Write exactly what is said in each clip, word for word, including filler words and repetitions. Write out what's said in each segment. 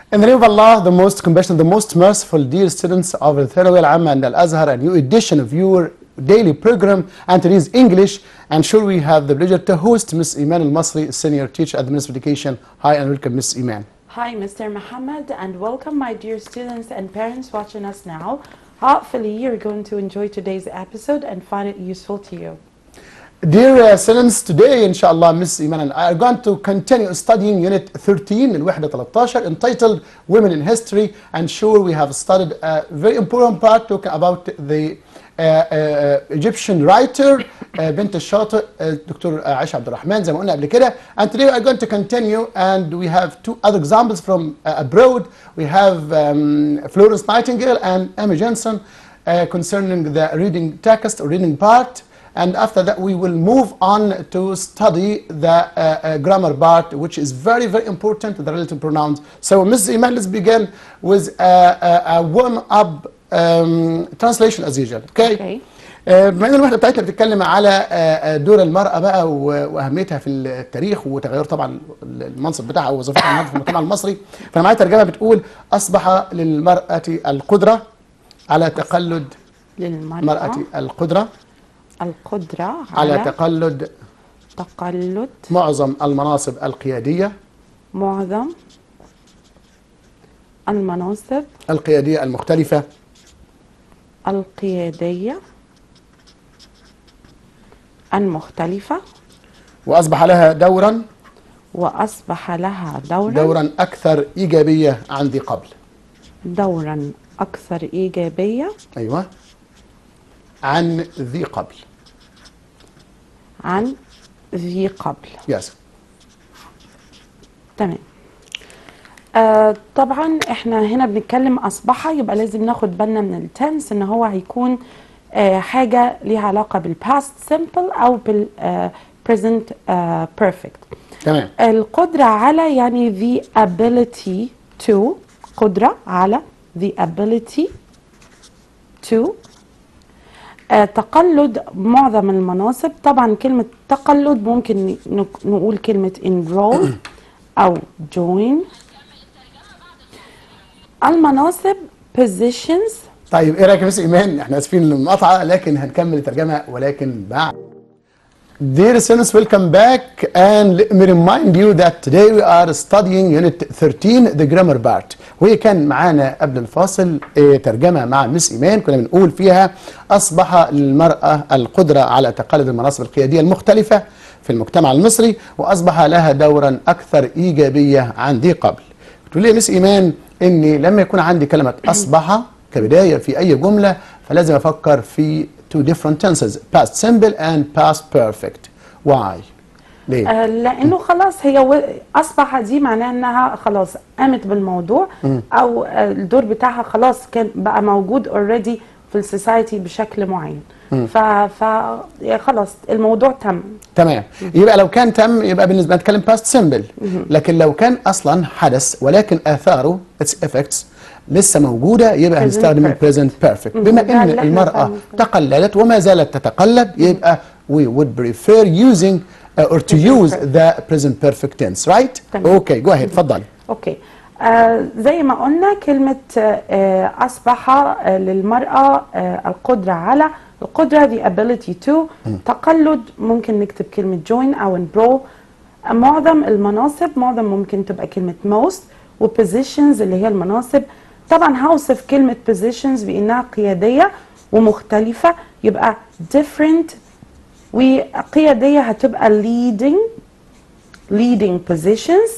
In the name of Allah, the most compassionate, the most merciful, dear students of the Thanawiyya Al-Amma and Al-Azhar, a new edition of your daily program, and today's English. And sure, we have the pleasure to host Miss Iman Al-Masri, Senior Teacher at the Ministry of Education. Hi and welcome, Miss Iman. Hi, Mister Muhammad, and welcome, my dear students and parents watching us now. Hopefully, you're going to enjoy today's episode and find it useful to you. Dear uh, students, today, inshallah, Miss Iman and I are going to continue studying Unit thirteen, الوحدة ثلاثة عشر, entitled Women in History. And sure, we have studied a very important part talking about the uh, uh, Egyptian writer uh, بنت الشاطئ دكتور عائشة عبد الرحمن زي ما قلنا قبل كده. And today we are going to continue, and we have two other examples from uh, abroad. We have um, Florence Nightingale and Emma Johnson uh, concerning the reading text or reading part. And after that, we will move on to study the uh, uh, grammar part, which is very, very important, the relative pronouns. So, Miz Iman, let's begin with a, a, a warm-up um, translation as usual. Okay? Okay. بما ان الوحده بتاعتنا بتتكلم على دور المراه بقى واهميتها في التاريخ وتغير طبعا المنصب بتاعها ووظيفتها في المجتمع المصري، فانا معايا ترجمه بتقول: اصبح للمراه القدره على تقلد للمرأة القدره القدرة على, على تقلد تقلد معظم المناصب القيادية معظم المناصب القيادية المختلفة القيادية المختلفة، وأصبح لها دورا وأصبح لها دورا دورا أكثر إيجابية عن ذي قبل. دورا أكثر إيجابية أيوة عن ذي قبل عن ذي قبل. يس. تمام. آه طبعا احنا هنا بنتكلم أصبح، يبقى لازم ناخد بالنا من التنس ان هو هيكون آه حاجة ليها علاقة بالباست سيمبل او بالبريزنت آه بيرفكت. تمام. القدرة على يعني the ability to، قدرة على the ability to آه تقلد معظم المناصب. طبعا كلمة تقلد ممكن نقول كلمة enroll أو join. المناصب positions. طيب ايه رايك يا مس ايمان؟ احنا اسفين للمقاطعه لكن هنكمل الترجمه ولكن بعد. Dear students, welcome back, and let me remind you that today we are studying Unit thirteen, the grammar part. وكان معانا قبل الفاصل ترجمة مع مس إيمان كنا بنقول فيها: أصبح للمرأة القدرة على تقلد المناصب القيادية المختلفة في المجتمع المصري، وأصبح لها دورا أكثر إيجابية عن ذي قبل. بتقول لي يا مس إيمان إني لما يكون عندي كلمة أصبح كبداية في أي جملة فلازم أفكر في two different tenses, past simple and past perfect. Why? ليه؟ آه لأنه خلاص هي و... أصبح دي معناها أنها خلاص قامت بالموضوع، م. أو الدور بتاعها خلاص كان بقى موجود already في السوسايتي بشكل معين. ف... ف خلاص الموضوع تم. تمام. يبقى لو كان تم يبقى بالنسبة نتكلم past simple، لكن لو كان أصلا حدث ولكن آثاره its effects لسه موجودة يبقى هنستخدم present perfect. بما ان المرأة تقلدت وما زالت تتقلد يبقى we would prefer using uh, or to use the present perfect tense, right? Okay, go ahead. اتفضلي. اوكي. آه زي ما قلنا كلمة آه أصبح آه للمرأة آه القدرة على، القدرة the ability to. تقلد ممكن نكتب كلمة join أو enroll. آه معظم المناصب، معظم ممكن تبقى كلمة most. و positions اللي هي المناصب. طبعا هوصف كلمة positions بأنها قيادية ومختلفة، يبقى different، وقيادية هتبقى leading leading positions.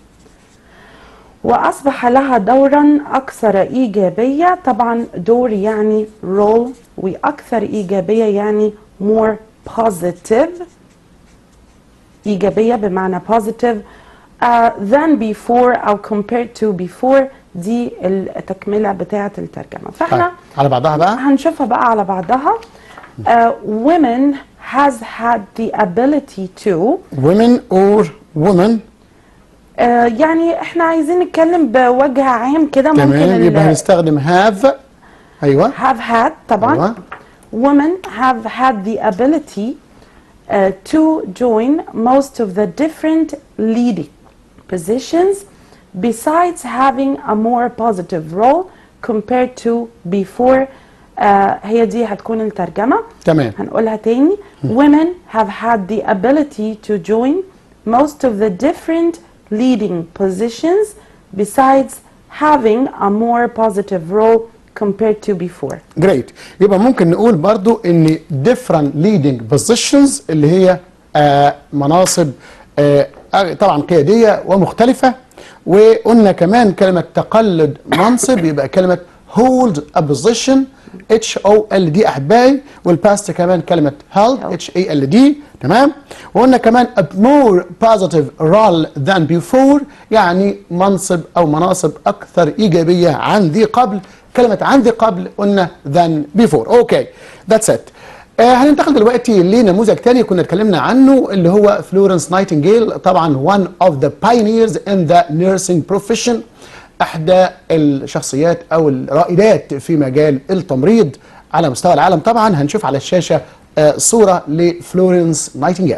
وأصبح لها دورا أكثر إيجابية. طبعا دور يعني role، وأكثر إيجابية يعني more positive، إيجابية بمعنى positive uh, than before أو compared to before. دي التكملة بتاعة الترجمة. فاحنا على بعضها بقى هنشوفها بقى على بعضها. uh, women has had the ability to. women or woman. uh, يعني احنا عايزين نتكلم بوجه عام كده. ممكن تمام. يبقى هنستخدم have. ايوه have had طبعا. أيوة. women have had the ability uh, to join most of the different leading positions besides having a more positive role compared to before. آه هي دي هتكون الترجمة. تمام. هنقولها تاني. Women have had the ability to join most of the different leading positions besides having a more positive role compared to before. Great. يبقى ممكن نقول برضو ان different leading positions اللي هي آه مناصب آه طبعا قيادية ومختلفة. وقلنا كمان كلمة تقلد منصب يبقى كلمة hold a position H O L D أحبائي. والباست كمان كلمة held H A L D. تمام. وقلنا كمان a more positive role than before يعني منصب أو مناصب أكثر إيجابية عن ذي قبل. كلمة عن ذي قبل قلنا than before. أوكي that's it. آه هننتقل دلوقتي لنموذج تاني كنا اتكلمنا عنه اللي هو فلورنس نايتنجيل. طبعا one of the pioneers in the nursing profession. احدى الشخصيات او الرائدات في مجال التمريض على مستوى العالم. طبعا هنشوف على الشاشه آه صوره لفلورنس نايتنجيل.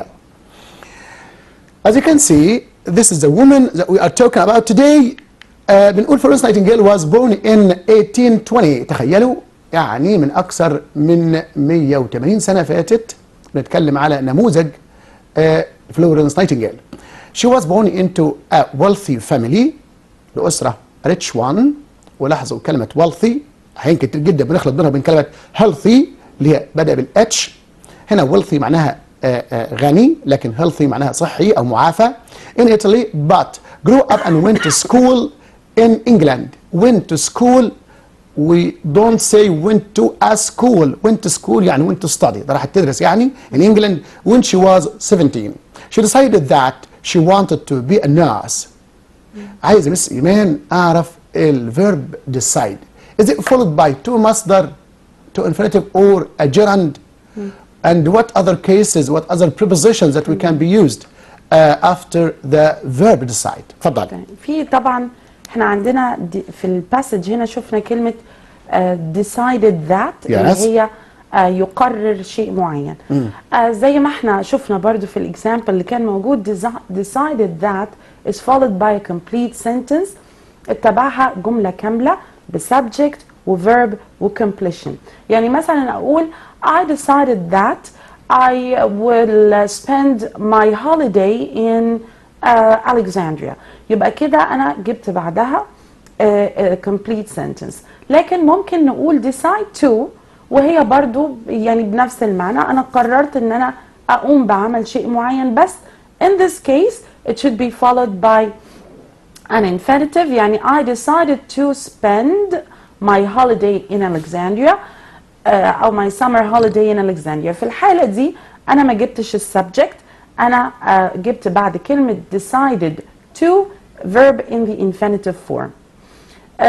As you can see, this is the woman that we are talking about today. آه بنقول فلورنس نايتنجيل was born in eighteen twenty. تخيلوا يعني من اكثر من مئة وثمانين سنه فاتت. بنتكلم على نموذج آه فلورنس نايتنجيل. She was born into a wealthy family. لأسرة rich one. ولاحظوا كلمة wealthy أحيانا كتير جدا بنخلط بينها وبين كلمة healthy اللي هي بدأ بالاتش. هنا wealthy معناها آآ آآ غني لكن healthy معناها صحي أو معافى. in Italy but grew up and went to school in England. went to school we don't say went to a school. went to school يعني went to study. ده راحت تدرس يعني in England when she was seventeen. she decided that she wanted to be a nurse. عايز مس إيمان أعرف الفيرب decide. Is it followed by to مصدر to infinitive or a gerund? Mm. And what other cases, what other prepositions that we can be used uh, after the verb decide? اتفضل. في طبعا احنا عندنا في الباسج هنا شفنا كلمة uh, decided that yes. اللي هي uh, يقرر شيء معين. Mm. uh, زي ما احنا شفنا برضو في الإكزامبل اللي كان موجود decided that is followed by a complete sentence. اتبعها جملة كاملة بسubject وverb وcompletion. يعني مثلا أقول I decided that I will spend my holiday in uh, Alexandria. يبقى كده أنا جبت بعدها uh, a complete sentence. لكن ممكن نقول decide to وهي برضو يعني بنفس المعنى. أنا قررت إن أنا أقوم بعمل شيء معين بس in this case it should be followed by an infinitive. يعني I decided to spend my holiday in Alexandria uh, أو my summer holiday in Alexandria. في الحالة دي أنا ما جبتش السبجكت. أنا uh, جبت بعد كلمة decided to verb in the infinitive form. uh,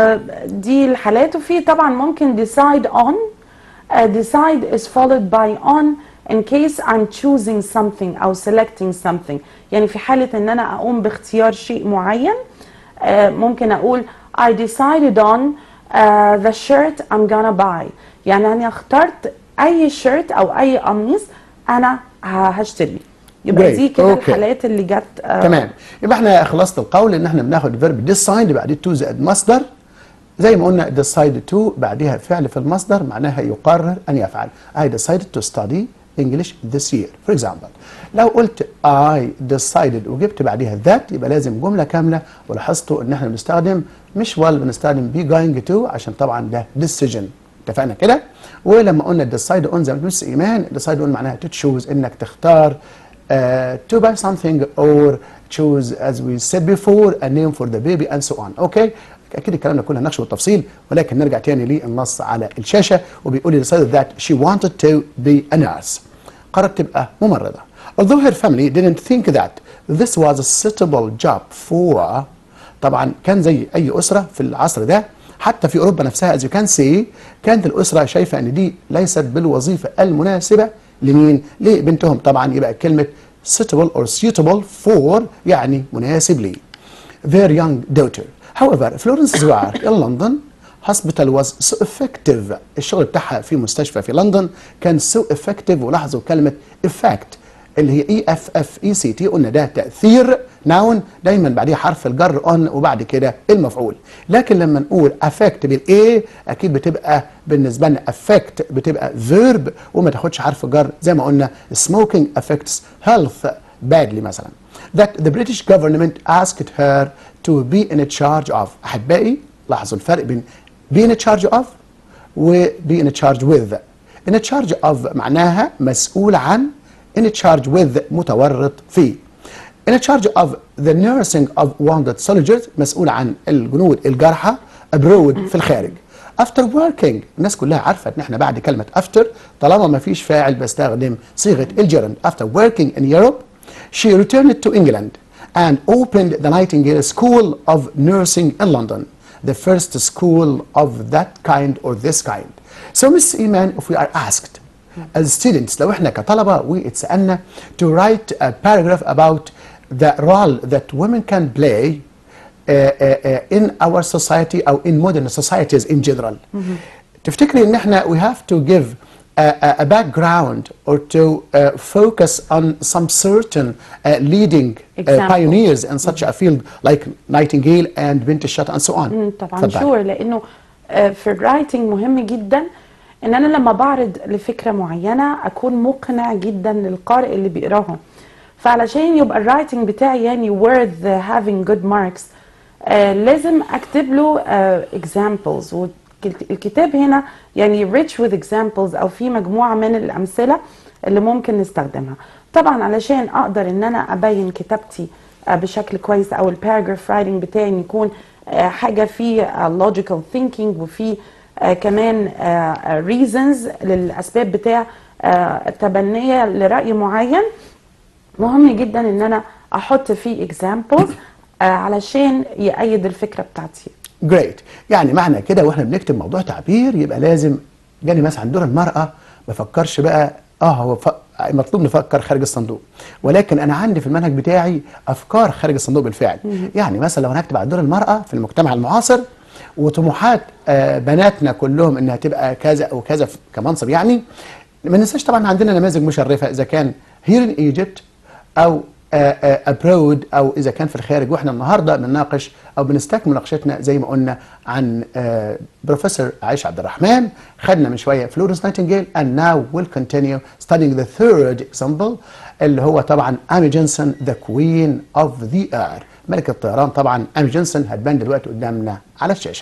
دي الحالات. وفي طبعا ممكن decide on. uh, decide is followed by on in case I'm choosing something أو selecting something. يعني في حالة إن أنا أقوم باختيار شيء معين uh, ممكن أقول I decided on uh, the shirt I'm gonna buy. يعني أنا اخترت أي شيرت أو أي قميص أنا هشتري. يبقى دي كده الحالات اللي جت. uh, تمام. يبقى احنا خلصت القول إن احنا بناخد فيرب decide بعد to زائد مصدر. زي ما قلنا decide to بعدها فعل في المصدر معناها يقرر أن يفعل. I decided to study English this year. For example لو قلت I decided وجبت بعدها that يبقى لازم جملة كاملة. ولاحظتوا ان احنا بنستخدم مش will بنستخدم be going to عشان طبعا ده decision. اتفقنا كده. ولما قلنا decide on زي ما بتقول ايمان decide on معناها to choose انك تختار uh, to buy something or choose as we said before a name for the baby and so on. اوكي اكيد الكلام ده كله هنناقشه بالتفصيل ولكن نرجع تاني للنص على الشاشه وبيقول لي decided that she wanted to be a nurse. قررت تبقى ممرضه. Although her family didn't think that this was a suitable job for. طبعا كان زي اي اسره في العصر ده حتى في اوروبا نفسها as you can see كانت الاسره شايفه ان دي ليست بالوظيفه المناسبه لمين؟ لبنتهم. طبعا يبقى كلمه suitable or suitable for يعني مناسب لي. Their young daughter. However, Florence's work in London hospital was so effective. الشغل بتاعها في مستشفى في لندن كان so effective. ولاحظوا كلمة effect اللي هي E F F E C T قلنا ده تأثير noun دايما بعديه حرف الجر on وبعد كده المفعول. لكن لما نقول affect بالايه اكيد بتبقى بالنسبه لنا affect بتبقى verb وما تاخدش حرف جر زي ما قلنا smoking affects health badly مثلا. That the British government asked her to be in charge of. احبائي لاحظوا الفرق بين be in charge of و be in charge with. in charge of معناها مسؤول عن، in charge with متورط فيه. in charge of the nursing of wounded soldiers مسؤول عن الجنود الجرحى abroad في الخارج. after working الناس كلها عارفه ان احنا بعد كلمه after طالما ما فيش فاعل بستخدم صيغه الجيرند. after working in Europe she returned to England and opened the Nightingale School of Nursing in London, the first school of that kind or this kind. So Miss Iman, if we are asked as students لو احنا كطلبه واتسالنا to write a paragraph about the role that women can play uh, uh, in our society or in modern societies in general. Mm-hmm. تفتكري ان احنا we have to give a, a background or to uh, focus on some certain uh, leading uh, pioneers in such mm-hmm. a field like Nightingale and بنت الشتاء and so on. mm, طبعا شور لانه uh, في الرايتنج مهم جدا ان انا لما بعرض لفكره معينه اكون مقنع جدا للقارئ اللي بيقراها. فعلشان يبقى الرايتنج بتاعي يعني worth having good marks آه لازم اكتب له آه examples، والكتاب هنا يعني rich with examples او في مجموعه من الامثله اللي ممكن نستخدمها. طبعا علشان اقدر ان انا ابين كتابتي آه بشكل كويس او الباراجراف رايتنج بتاعي يكون آه حاجه فيه آه logical thinking وفي آه كمان آه reasons للاسباب بتاع آه التبنيه لراي معين، مهم جدا ان انا احط فيه examples آه علشان يأيد الفكره بتاعتي. Great. يعني معنى كده واحنا بنكتب موضوع تعبير يبقى لازم جاني مثلا عن دور المراه ما افكرش بقى اه هو ف... مطلوب نفكر خارج الصندوق، ولكن انا عندي في المنهج بتاعي افكار خارج الصندوق بالفعل. يعني مثلا لو هنكتب عن دور المراه في المجتمع المعاصر وطموحات آه بناتنا كلهم انها تبقى كذا او كذا كمنصب، يعني ما ننساش طبعا عندنا نماذج مشرفه اذا كان here in Egypt او abroad او اذا كان في الخارج. واحنا النهارده بنناقش او بنستكمل مناقشتنا زي ما قلنا عن بروفيسور عائشة عبد الرحمن. خدنا من شويه فلورنس نايتنجيل and now we'll continue studying the third example اللي هو طبعا امي جنسون the queen of the air، ملكه الطيران. طبعا امي جنسون هتبان دلوقتي قدامنا على الشاشه.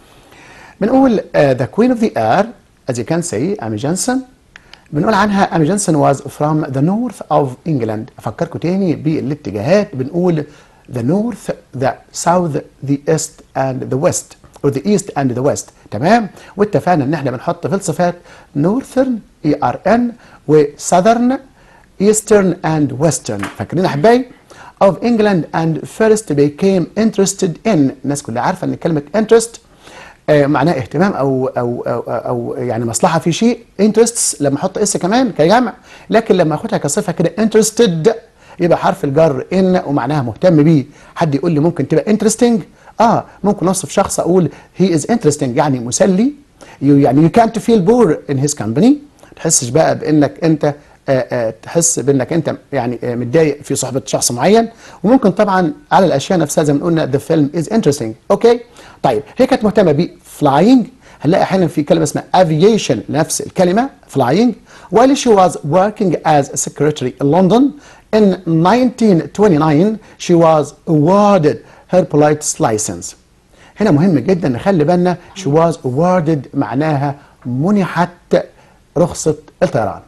بنقول uh, the queen of the air as you can see امي جنسون. بنقول عنها أمي جنسون was from the north of England. أفكركم تاني بالاتجاهات، بنقول the north, the south, the east and the west or the east and the west. تمام؟ واتفقنا إن إحنا بنحط في الصفات northern E R N و southern eastern and western. فاكرين يا أحبائي؟ of England and first became interested in. الناس كلها عارفة إن كلمة interest آه معناه اهتمام أو, أو, أو, أو يعني مصلحة في شيء. interests لما أحط اس كمان كجمع، لكن لما أخدها كصفة كده interested يبقى حرف الجر إن ومعناها مهتم بيه. حد يقول لي ممكن تبقى interesting؟ آه ممكن أوصف شخص أقول he is interesting يعني مسلي. يعني you can't feel bored in his company. تحسش بقى بإنك أنت آه آه تحس بإنك أنت يعني آه متضايق في صحبة شخص معين. وممكن طبعا على الأشياء نفسها زي ما قلنا the film is interesting. أوكي؟ طيب هي كانت مهتمة ب flying. هنلاقي احيانا في كلمه اسمها aviation نفس الكلمه flying. while she was working as a secretary in London in nineteen twenty-nine she was awarded her pilots license. هنا مهم جدا نخلي بالنا she was awarded معناها منحت رخصه الطيران.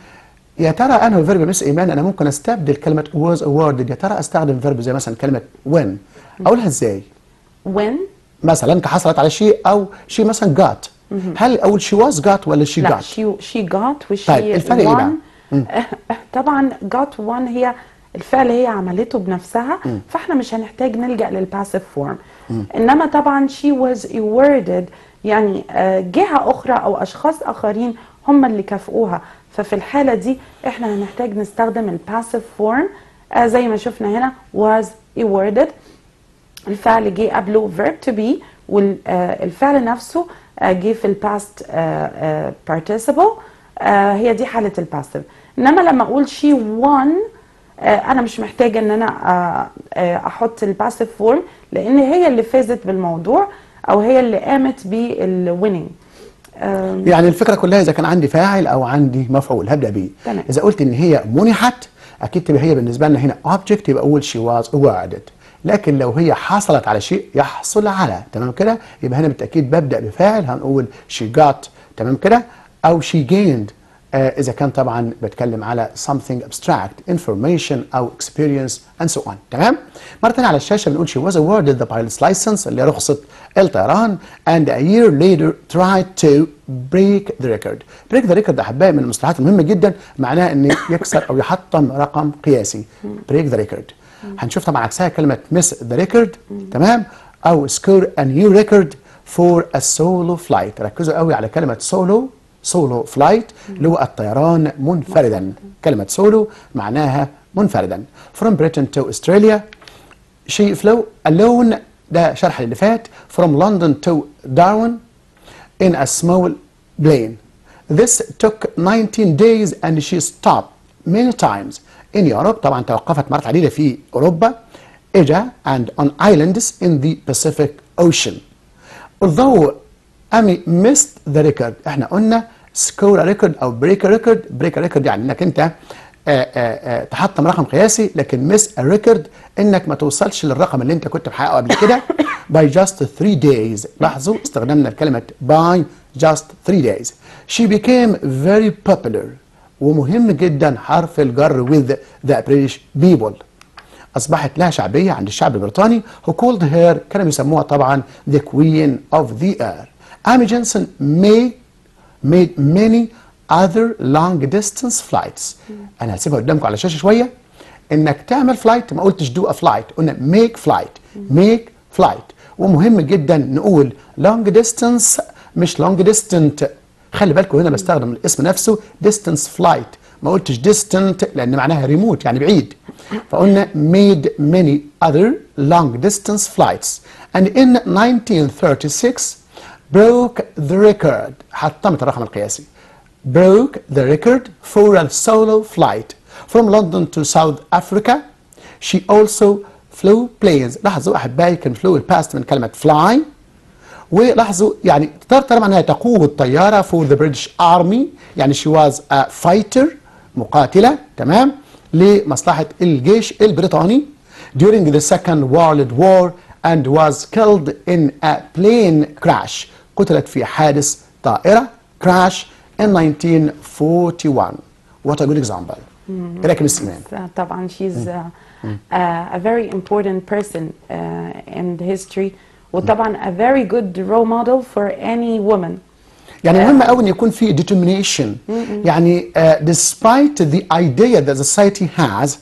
يا ترى انا فيرب مس ايمان انا ممكن استبدل كلمه was awarded، يا ترى استخدم فيرب زي مثلا كلمه when اقولها ازاي؟ when مثلا كحصلت على شيء او شيء مثلا got. هل اقول she was got ولا she got؟ لا she she got وشي طيب الفرق ايه بقى؟ طبعا got one هي الفعل هي عملته بنفسها، مم. فاحنا مش هنحتاج نلجأ للباسيف فورم. انما طبعا she was awarded يعني جهة اخرى او اشخاص اخرين هم اللي كافئوها، ففي الحالة دي احنا هنحتاج نستخدم الباسيف فورم زي ما شفنا هنا was awarded. الفعل جه قبله verb to be والفعل نفسه جه في الباست participle. هي دي حالة الباسيف. انما لما اقول she won انا مش محتاجه ان انا احط الباسيف فورم لان هي اللي فازت بالموضوع او هي اللي قامت بالويننج. يعني الفكره كلها اذا كان عندي فاعل او عندي مفعول هبدا بيه. تمام. اذا قلت ان هي منحت اكيد تبقى هي بالنسبه لنا هنا object، يبقى اقول she was awarded. لكن لو هي حصلت على شيء يحصل على، تمام كده، يبقى هنا بالتاكيد ببدا بفاعل هنقول she got، تمام كده، او she gained آه اذا كان طبعا بتكلم على something abstract information او experience and so on. تمام. مره ثانيه على الشاشه بنقول she was awarded the pilot's license اللي هي رخصه الطيران and a year later tried to break the record. break the record احبائي من المصطلحات المهمه جدا، معناها ان يكسر او يحطم رقم قياسي. break the record. هنشوف طبعا عكسها كلمه miss the record، تمام، او score a new record for a solo flight. ركزوا قوي على كلمه solo سولو فلايت اللي هو الطيران منفردا. كلمة سولو معناها منفردا. From Britain to Australia she flew alone، ده شرح اللي فات. From London to Darwin in a small plane. This took nineteen days and she stopped many times in Europe. طبعا توقفت مرات عديدة في أوروبا. Asia and on islands in the Pacific Ocean. Although أمي missed the record، احنا قلنا score a record أو break a record. break a record يعني انك انت آآ آآ تحطم رقم قياسي، لكن miss a record انك ما توصلش للرقم اللي انت كنت محققه قبل كده by just three days. لاحظوا استخدمنا كلمة by just three days. She became very popular، ومهم جدا حرف الجر with the British people. أصبحت لها شعبية عند الشعب البريطاني who called her، كانوا يسموها طبعا the queen of the air. Amy Jensen made made many other long distance flights. أنا هسيبها قدامكم على الشاشة شوية. إنك تعمل فلايت ما قلتش do a flight، قلنا make flight make flight. ومهم جدا نقول long distance مش long distant. خلي بالكم هنا بستخدم الاسم نفسه distance flight، ما قلتش distant لأن معناها ريموت يعني بعيد. فقلنا made many other long distance flights and in nineteen thirty-six broke the record. حطمت الرقم القياسي. broke the record for a solo flight from London to South Africa. She also flew planes. لاحظوا أحبائي كان flew الباست من كلمة fly. ولاحظوا يعني طبعا انها تقود طياره for the British Army، يعني she was a fighter مقاتله، تمام، لمصلحه الجيش البريطاني during the Second World War and was killed in a plane crash. قتلت في حادث طائره crash in nineteen forty-one. What a good example. ايه رايك يا مس ايمان؟ طبعا she's a, a, a very important person uh, in the history، وطبعا a very good role model for any woman. يعني مهم قوي ان يكون في determination. يعني uh, despite the idea that society has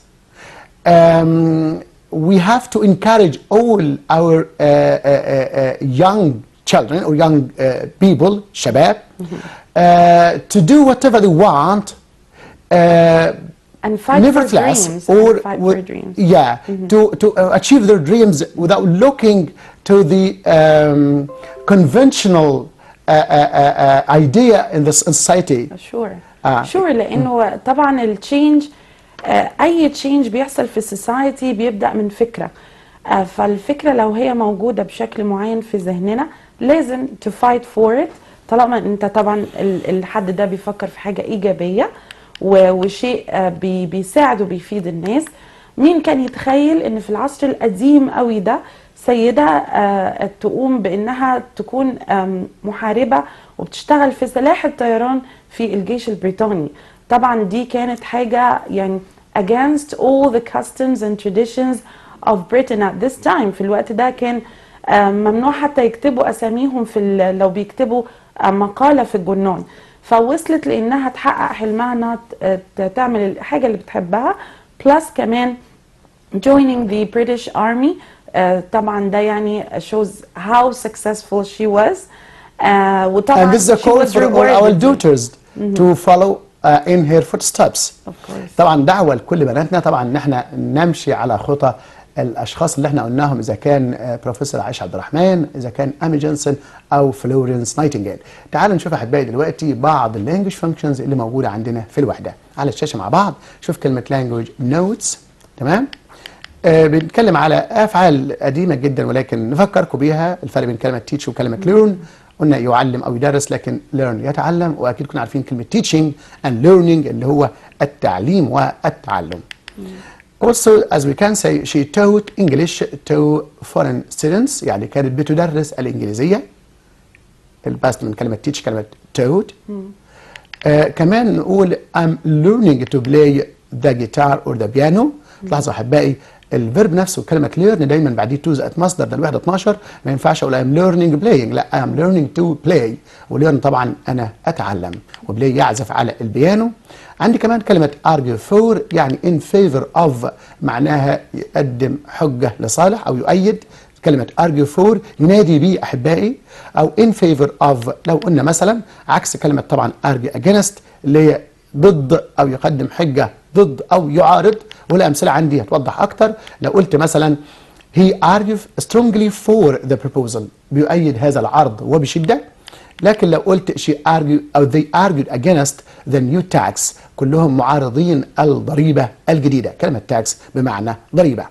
um, we have to encourage all our uh, uh, uh, young children or young uh, people شباب uh, to do whatever they want uh, and fight for dreams or and fight for dreams. Yeah, mm-hmm. to to uh, achieve their dreams without looking to the um, conventional uh, uh, uh, idea in this society. Sure. Uh, sure. لأنه طبعا التشينج أي تشينج بيحصل في السوسايتي بيبدأ من فكرة. uh, فالفكرة لو هي موجودة بشكل معين في ذهننا لازم to fight for it. طالما أنت طبعا الحد ده بيفكر في حاجة إيجابية وشيء بي بيساعد وبيفيد الناس. مين كان يتخيل ان في العصر القديم قوي ده سيدة تقوم بانها تكون محاربة وبتشتغل في سلاح الطيران في الجيش البريطاني. طبعا دي كانت حاجة يعني against all the customs and traditions of Britain at this time. في الوقت ده كان ممنوع حتى يكتبوا اساميهم في لو بيكتبوا مقالة في الجرنان. فوصلت لانها تحقق حلمها انها تعمل الحاجه اللي بتحبها بلس كمان joining the British Army. uh, طبعا ده يعني shows how successful she was. uh, وطبعا and this is a call for all our daughters mm-hmm. to follow uh, in her footsteps. of course. طبعا دعوه لكل بناتنا طبعا ان احنا نمشي على خطى الاشخاص اللي احنا قلناهم، اذا كان بروفيسور عائشه عبد الرحمن، اذا كان امي جنسون او فلورنس نايتنجيل. تعالوا نشوف احبائي دلوقتي بعض اللانجوج فانكشنز اللي موجوده عندنا في الوحده على الشاشه مع بعض. شوف كلمه لانجوج نوتس تمام. آه بنتكلم على افعال قديمه جدا ولكن نفكركم بيها. الفرق بين كلمه teach وكلمه learn. قلنا يعلم او يدرس، لكن learn يتعلم، واكيد كنا عارفين كلمه teaching and learning اللي هو التعليم والتعلم. Also, as we can say, she taught English to foreign students. يعني كانت بتدرس الإنجليزية. الباست من كلمة teach كلمة taught. آه كمان نقول I'm learning to play the guitar or the piano. تلاحظوا أحبائي الفيرب نفسه كلمة learn دايما بعديه to زائد مصدر، ده الوحدة اتناشر. ما ينفعش أقول I'm learning playing، لا I'm learning to play. وليرن طبعا أنا أتعلم، وبلاي يعزف على البيانو. عندي كمان كلمة argue for يعني in favor of، معناها يقدم حجة لصالح أو يؤيد. كلمة argue for ينادي به أحبائي، أو in favor of لو قلنا مثلا عكس كلمة طبعا argue against اللي هي ضد أو يقدم حجة ضد أو يعارض. والأمثلة عندي هتوضح أكتر. لو قلت مثلا he argued strongly for the proposal، بيؤيد هذا العرض وبشدة. لكن لو قلت she argued أو they argued against the new tax، كلهم معارضين الضريبة الجديدة. كلمة tax بمعنى ضريبة.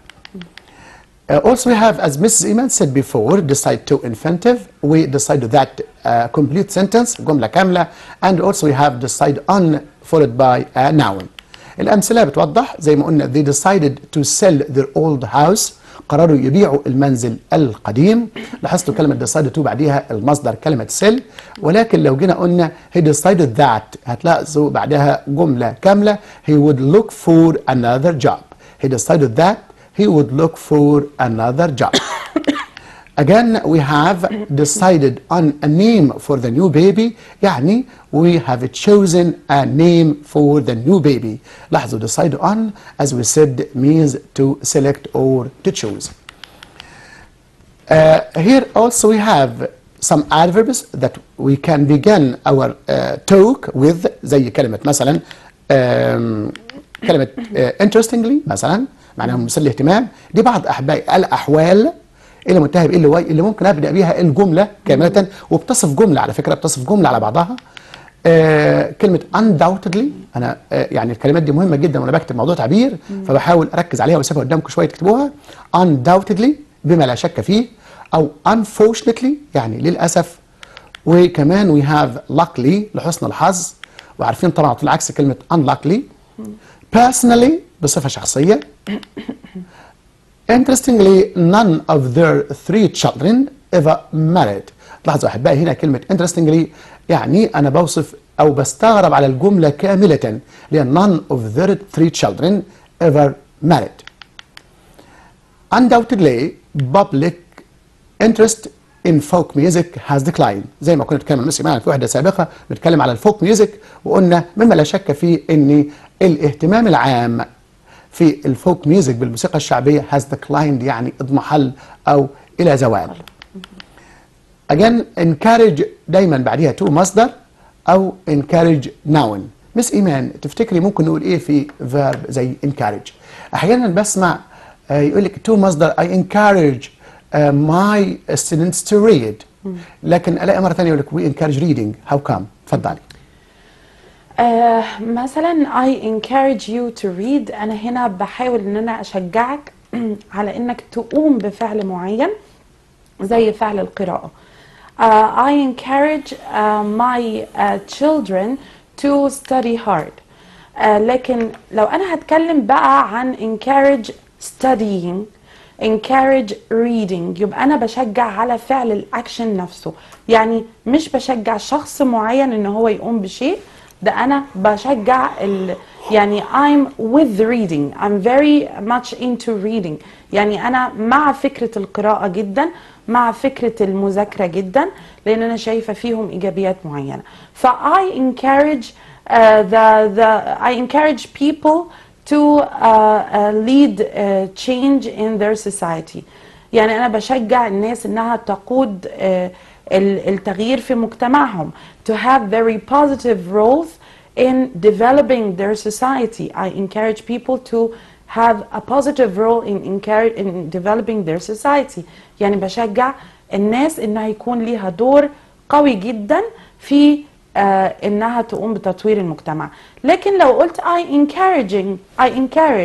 Uh, also we have, as Missus Iman said before, decide to infinitive. We decide that uh, complete sentence جملة كاملة. And also we have decide on followed by a noun. الأمثلة بتوضح زي ما قلنا they decided to sell their old house. قرروا يبيعوا المنزل القديم. لاحظتوا كلمة decided to بعديها المصدر كلمة sell. ولكن لو جينا قلنا he decided that هتلاحظوا بعدها جملة كاملة he would look for another job. He decided that he would look for another job. Again we have decided on a name for the new baby. يعني we have chosen a name for the new baby. لاحظوا decide on as we said means to select or to choose. Uh, here also we have some adverbs that we can begin our uh, talk with. زي كلمة مثلا um, كلمة uh, interestingly مثلا معناها مثير للاهتمام. دي بعض أحبائي الأحوال اللي منتهى بإيه اللي, اللي ممكن أبدأ بيها الجملة كاملة، وبتصف جملة على فكرة، بتصف جملة على بعضها. آه كلمة undoubtedly أنا آه يعني الكلمات دي مهمة جدا وأنا بكتب موضوع تعبير، فبحاول أركز عليها وأسيبها قدامكم شوية تكتبوها. undoubtedly بما لا شك فيه، أو unfortunately يعني للأسف. وكمان we have luckily لحسن الحظ، وعارفين طبعا على عكس كلمة unluckily. personally بصفة شخصية. Interestingly, none of their three children ever married. لاحظوا أحبائي هنا كلمة interestingly يعني أنا بوصف أو بستغرب على الجملة كاملة، لأن none of their three children ever married. Undoubtedly, public interest in folk music has declined. زي ما كنا بنتكلم مع معنا في وحدة سابقة بنتكلم على الفوك ميوزك، وقلنا مما لا شك فيه إن الاهتمام العام في الفوك ميوزك بالموسيقى الشعبية has declined يعني اضمحل أو إلى زوال. Again encourage دايما بعديها to مصدر أو encourage noun. مس إيمان تفتكري ممكن نقول إيه في verb زي encourage؟ أحيانا بسمع يقول لك to مصدر I encourage uh, my students to read. لكن ألاقي مرة ثانية يقول لك we encourage reading. How come؟ تفضلي. آه مثلا I encourage you to read. أنا هنا بحاول إن أنا أشجعك على إنك تقوم بفعل معين زي فعل القراءة. uh, I encourage uh, my uh, children to study hard. uh, لكن لو أنا هتكلم بقى عن encourage studying encourage reading يبقى أنا بشجع على فعل الأكشن نفسه، يعني مش بشجع شخص معين إن هو يقوم بشيء، ده أنا بشجع ال يعني I'm with reading. I'm very much into reading. يعني أنا مع فكرة القراءة جدا، مع فكرة المذاكرة جدا، لأن أنا شايفة فيهم إيجابيات معينة. ف I encourage uh, the the I encourage people to uh, uh, lead uh, change in their society. يعني أنا بشجع الناس إنها تقود uh, التغيير في مجتمعهم. To have very positive roles in developing their society. I encourage people to have a positive role in, in developing their society. يعني بشجع الناس إنها يكون ليها دور قوي جدا في آه إنها تقوم بتطوير المجتمع. لكن لو قلت I encouraging I encourage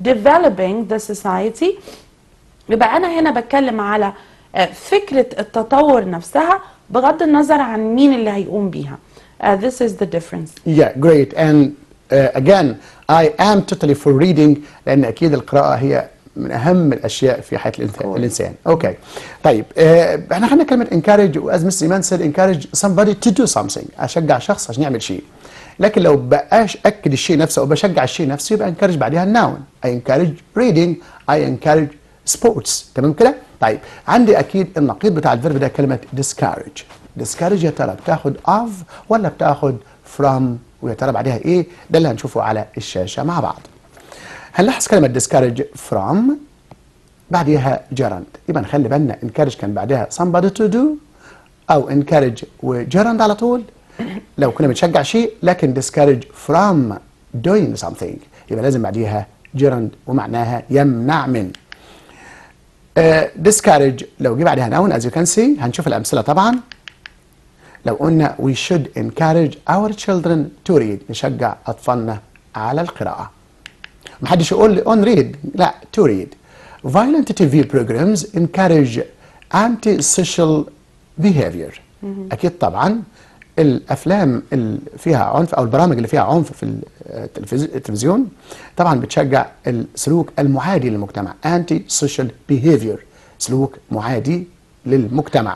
developing the society. يبقى أنا هنا بتكلم على فكرة التطور نفسها بغض النظر عن مين اللي هيقوم بيها. Uh, this is the difference. Yeah, great. And uh, again, I am totally for reading لأن أكيد القراءة هي من أهم الأشياء في حياة الإنسان. أوكي. طيب uh, إحنا خلينا كلمة encourage as Miss Iman said encourage somebody to do something. أشجع شخص عشان يعمل شيء. لكن لو بقاش أكد الشيء نفسه أو بشجع الشيء نفسه يبقى encourage بعدها noun. I encourage reading. I encourage sports. تمام كده؟ طيب عندي أكيد النقيض بتاع الفيرب ده كلمة discourage. discourage يا ترى بتاخد of ولا بتاخد from ويا ترى بعدها ايه؟ ده اللي هنشوفه على الشاشة مع بعض. هنلاحظ كلمة discourage from بعدها gerund. يبقى نخلي بالنا encourage كان بعدها somebody to do أو encourage وgerund على طول لو كنا بنشجع شيء، لكن discourage from doing something يبقى لازم بعدها gerund ومعناها يمنع من. Uh, discourage لو جه بعدها noun as you can see هنشوف الأمثلة طبعا. لو قلنا we should encourage our children to read نشجع أطفالنا على القراءة. محدش يقول لي on read لا to read. Violent تي في programs encourage anti-social behavior. أكيد طبعا الأفلام اللي فيها عنف أو البرامج اللي فيها عنف في التلفزيون طبعا بتشجع السلوك المعادي للمجتمع anti-social behavior سلوك معادي للمجتمع.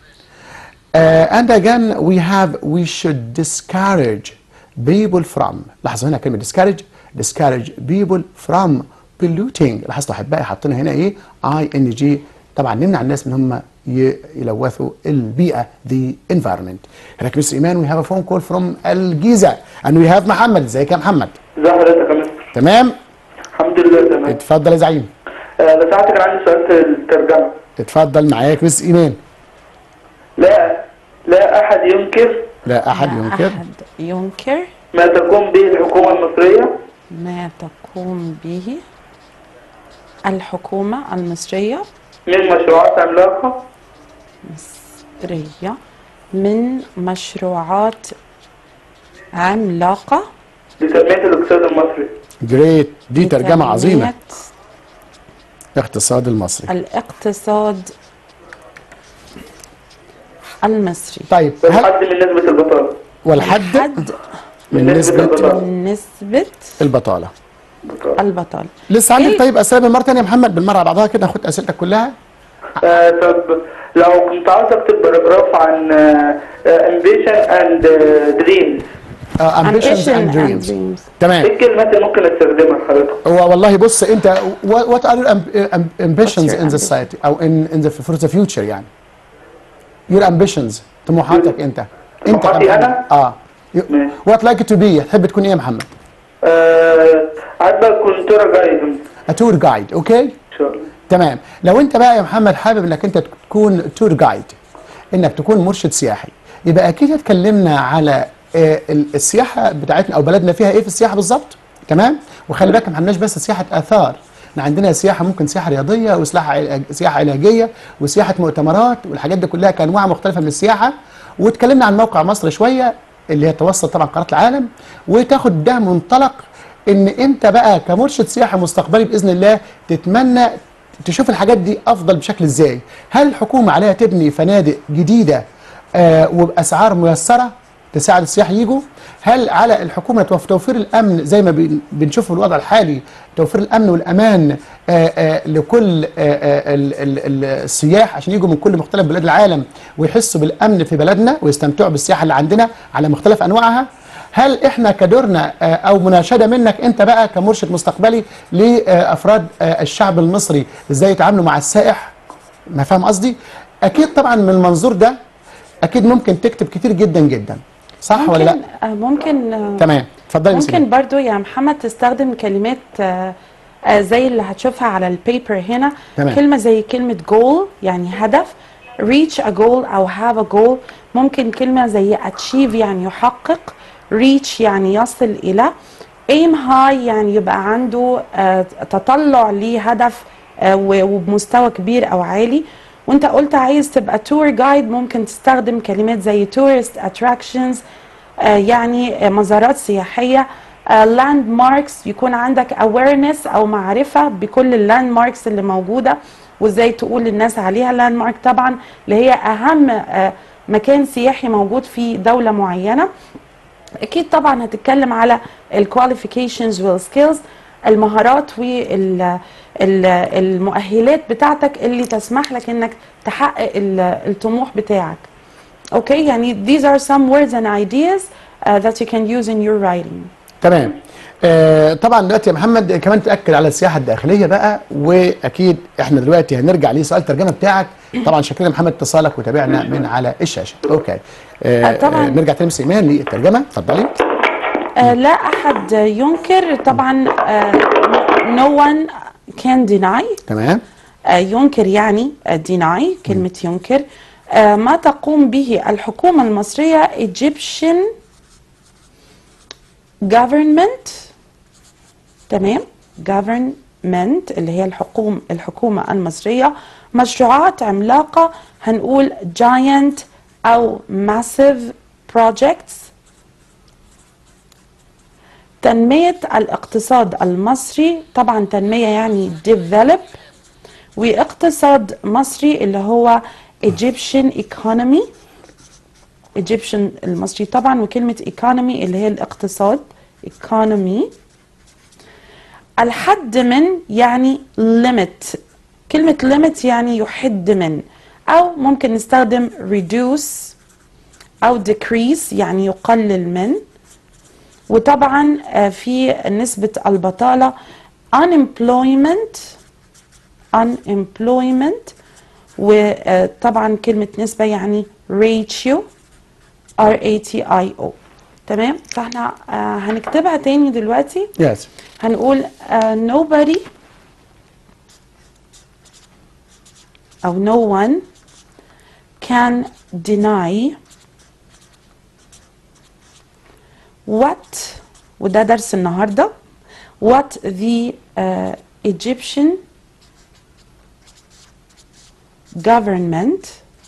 Uh, and again we have we should discourage people from لاحظوا هنا كلمة discourage discourage people from polluting. لاحظتوا أحبائي حاطين هنا إيه ing طبعا نمنع الناس من هم يلوثوا البيئة the environment. هناك مس إيمان we have a phone call from الجيزة and we have محمد. ازيك يا محمد؟ ازي حضرتك يا مستر؟ تمام؟ الحمد لله تمام. اتفضل يا زعيم. آه بس ساعتك كان عندي سؤال في الترجمة. اتفضل معاك مس إيمان. لا لا أحد ينكر لا أحد لا ينكر أحد ينكر ما تقوم به الحكومة المصرية ما تقوم به الحكومة المصرية من مشروعات عملاقة مصرية من مشروعات عملاقة لتنمية الاقتصاد المصري. جريت دي ترجمة عظيمة. لتنمية الاقتصاد المصري. الاقتصاد المصري. طيب والحد من نسبة البطالة. والحد الحد من نسبة من نسبة البطالة. البطالة. لسه عندك إيه؟ طيب أسئلة بالمرة تانية يا محمد بالمرة على بعضها كده ناخد أسئلتك كلها. آه طب لو كنت عاوز أكتب باراجراف عن ambition and dreams. uh, ambitions and dreams. تمام. إيه الكلمات اللي ممكن أستخدمها لحضرتك؟ هو والله بص أنت what are your ambitions in ambition? society أو in in the for the future يعني. your ambitions طموحاتك أنت. أنت طموحاتي أنا؟ آه. what like to be تحب تكون إيه يا محمد؟ آه عايز أكون تور جايد. a tour guide أوكي؟ إن شاء الله. تمام. لو انت بقى يا محمد حابب انك انت تكون تور جايد انك تكون مرشد سياحي يبقى اكيد اتكلمنا على اه السياحه بتاعتنا او بلدنا فيها ايه في السياحه بالظبط. تمام. وخلي بالك ما عندناش بس سياحه اثار، احنا عندنا سياحه ممكن سياحه رياضيه وسياحه سياحه علاجيه وسياحه مؤتمرات والحاجات دي كلها كانواع مختلفه من السياحه. واتكلمنا عن موقع مصر شويه اللي هي توسط طبعا قارات العالم وتاخد ده منطلق ان انت بقى كمرشد سياحي مستقبلي باذن الله تتمنى تشوف الحاجات دي افضل بشكل ازاي. هل الحكومه عليها تبني فنادق جديده آه وباسعار ميسره تساعد السياح يجوا؟ هل على الحكومه توفير الامن زي ما بنشوف في الوضع الحالي توفير الامن والامان آه آه لكل آه السياح عشان يجوا من كل مختلف بلاد العالم ويحسوا بالامن في بلدنا ويستمتعوا بالسياحه اللي عندنا على مختلف انواعها؟ هل احنا كدورنا او مناشده منك انت بقى كمرشد مستقبلي لافراد الشعب المصري ازاي يتعاملوا مع السائح؟ ما فاهم قصدي؟ اكيد طبعا من المنظور ده اكيد ممكن تكتب كتير جدا جدا صح ممكن ولا لا؟ ممكن تمام اتفضلي. ممكن برضو يا محمد تستخدم كلمات زي اللي هتشوفها على البيبر هنا. تمام. كلمه زي كلمه goal يعني هدف، reach a goal او have a goal. ممكن كلمه زي achieve يعني يحقق، reach يعني يصل إلى، aim high يعني يبقى عنده آه تطلع لهدف آه وبمستوى كبير أو عالي. وانت قلت عايز تبقى tour guide ممكن تستخدم كلمات زي tourist attractions آه يعني آه مزارات سياحية، لاند ماركس، يكون عندك awareness او معرفه بكل اللاند ماركس اللي موجوده وازاي تقول للناس عليها. لاند مارك طبعا اللي هي اهم uh, مكان سياحي موجود في دوله معينه. اكيد طبعا هتتكلم على الكواليفيكيشنز والسكيلز، المهارات والمؤهلات بتاعتك اللي تسمح لك انك تحقق الطموح بتاعك. اوكي، يعني these are some words and ideas uh, that you can use in your writing. تمام. آه طبعا دلوقتي يا محمد كمان تاكد على السياحه الداخليه بقى، واكيد احنا دلوقتي هنرجع لسؤال الترجمه بتاعك. طبعا شكرا يا محمد اتصالك وتابعنا من على الشاشه. اوكي. آه طبعا آه نرجع تاني مس ايمان للترجمه، اتفضلي. آه لا احد ينكر طبعا. آه no one can deny. تمام. آه ينكر يعني آه deny، كلمه م. ينكر آه ما تقوم به الحكومه المصريه Egyptian government. تمام، government اللي هي الحكومة الحكومة المصرية، مشروعات عملاقة، هنقول giant أو massive projects. تنمية الاقتصاد المصري، طبعا تنمية يعني develop، واقتصاد مصري اللي هو Egyptian economy، Egyptian المصري طبعا، وكلمة economy اللي هي الاقتصاد economy. الحد من يعني limit، كلمة limit يعني يحد من، أو ممكن نستخدم reduce أو decrease يعني يقلل من. وطبعا في نسبة البطالة unemployment unemployment وطبعا كلمة نسبة يعني ratio R A T I O. تمام، فاحنا آه هنكتبها تاني دلوقتي. yes. هنقول آه nobody أو no one can deny what، وده درس النهاردة، what the uh, Egyptian government